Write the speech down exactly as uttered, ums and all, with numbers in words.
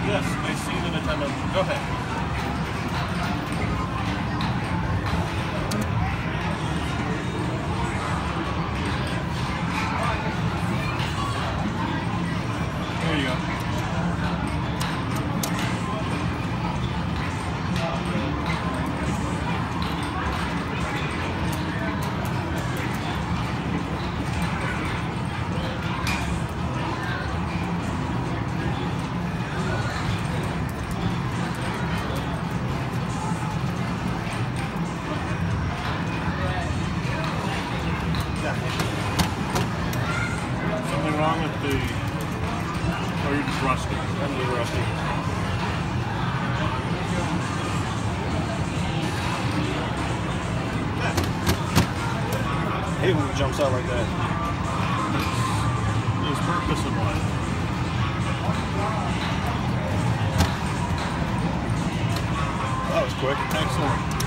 Yes, I see the Nintendo. Go ahead. There you go. Something wrong with the... Or you're just rusty. I'm just rusty. I hate when it jumps out like that. There's purpose in life. That was quick. Excellent.